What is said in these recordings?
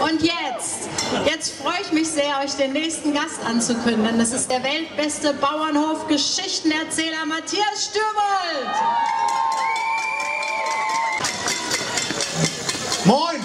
Und jetzt freue ich mich sehr, euch den nächsten Gast anzukündigen. Das ist der weltbeste Bauernhof-Geschichtenerzähler Matthias Stürwold. Moin!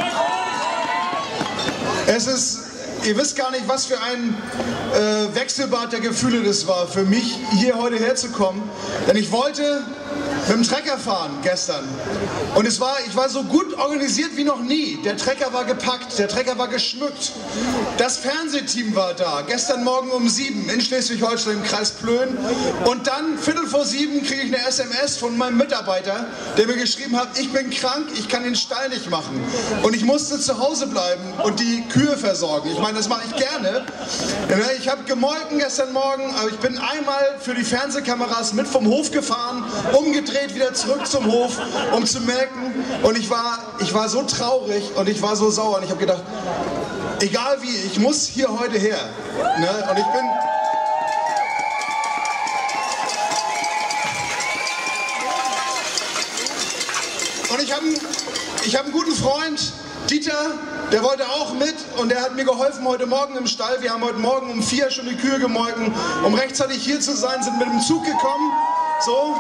Es ist, ihr wisst gar nicht, was für ein Wechselbad der Gefühle das war für mich, hier heute herzukommen. Denn ich wollte mit dem Trecker fahren gestern. Und ich war so gut organisiert wie noch nie. Der Trecker war gepackt, der Trecker war geschmückt. Das Fernsehteam war da, gestern Morgen um 7 in Schleswig-Holstein im Kreis Plön. Und dann, 6:45, kriege ich eine SMS von meinem Mitarbeiter, der mir geschrieben hat, ich bin krank, ich kann den Stall nicht machen. Und ich musste zu Hause bleiben und die Kühe versorgen. Ich meine, das mache ich gerne. Ich habe gemolken gestern Morgen, aber ich bin einmal für die Fernsehkameras mit vom Hof gefahren, umgedreht, wieder zurück zum Hof, um zu melken. Und ich war so traurig und ich war so sauer. Und ich habe gedacht, egal wie, ich muss hier heute her. Ne? Und ich habe einen guten Freund, Dieter, der wollte auch mit und der hat mir geholfen heute Morgen im Stall. Wir haben heute Morgen um 4 schon die Kühe gemolken, um rechtzeitig hier zu sein, sind mit dem Zug gekommen. So,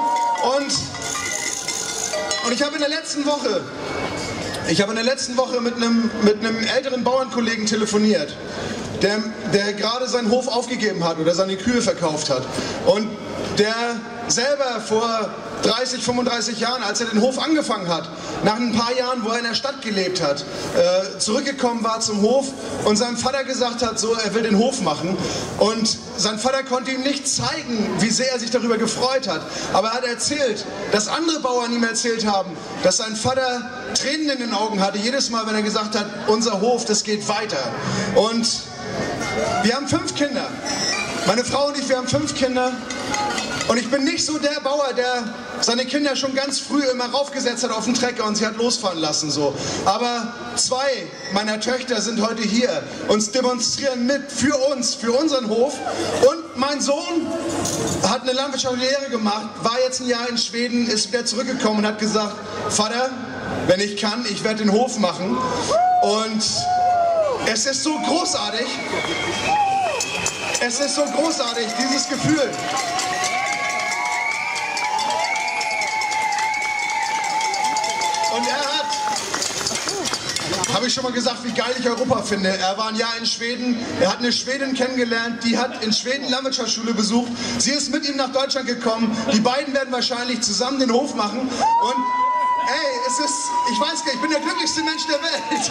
und ich habe in der letzten Woche mit einem älteren Bauernkollegen telefoniert, der gerade seinen Hof aufgegeben hat oder seine Kühe verkauft hat. Und der selber vor 30, 35 Jahren, als er den Hof angefangen hat, nach ein paar Jahren, wo er in der Stadt gelebt hat, zurückgekommen war zum Hof und seinem Vater gesagt hat, so, er will den Hof machen. Und sein Vater konnte ihm nicht zeigen, wie sehr er sich darüber gefreut hat. Aber er hat erzählt, dass andere Bauern ihm erzählt haben, dass sein Vater Tränen in den Augen hatte, jedes Mal, wenn er gesagt hat, unser Hof, das geht weiter. Und wir haben 5 Kinder. Meine Frau und ich, wir haben 5 Kinder. Und ich bin nicht so der Bauer, der seine Kinder schon ganz früh immer raufgesetzt hat auf den Trecker und sie hat losfahren lassen. So. Aber 2 meiner Töchter sind heute hier und demonstrieren mit für uns, für unseren Hof. Und mein Sohn hat eine landwirtschaftliche Lehre gemacht, war jetzt ein Jahr in Schweden, ist wieder zurückgekommen und hat gesagt, Vater, wenn ich kann, ich werde den Hof machen. Und es ist so großartig. Es ist so großartig, dieses Gefühl. Und er hat, habe ich schon mal gesagt, wie geil ich Europa finde. Er war ein Jahr in Schweden, er hat eine Schwedin kennengelernt, die hat in Schweden Landwirtschaftsschule besucht. Sie ist mit ihm nach Deutschland gekommen. Die beiden werden wahrscheinlich zusammen den Hof machen. Und ey, ich weiß gar nicht, ich bin der glücklichste Mensch der Welt.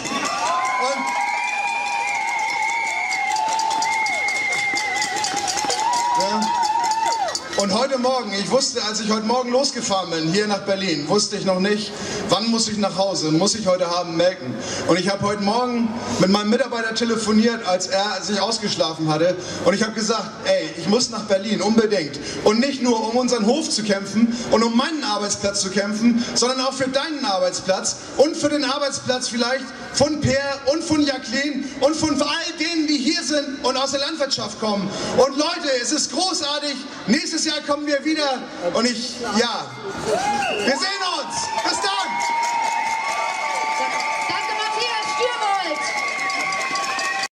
Und heute Morgen, ich wusste, als ich heute Morgen losgefahren bin, hier nach Berlin, wusste ich noch nicht, wann muss ich nach Hause, muss ich heute Abend melken. Und ich habe heute Morgen mit meinem Mitarbeiter telefoniert, als er sich ausgeschlafen hatte. Und ich habe gesagt, ey, ich muss nach Berlin, unbedingt. Und nicht nur, um unseren Hof zu kämpfen und um meinen Arbeitsplatz zu kämpfen, sondern auch für deinen Arbeitsplatz und für den Arbeitsplatz vielleicht von Per und von Jacqueline und von all denen, die hier sind und aus der Landwirtschaft kommen. Und Leute, es ist großartig. Nächstes Jahr kommen wir wieder und wir sehen uns. Bis dann.